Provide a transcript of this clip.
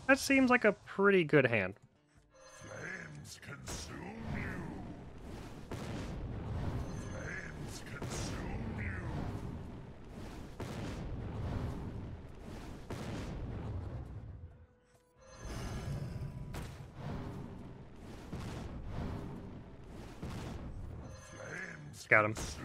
That seems like a pretty good hand. Flames consume you. Flames consume you. Flames Got him. consume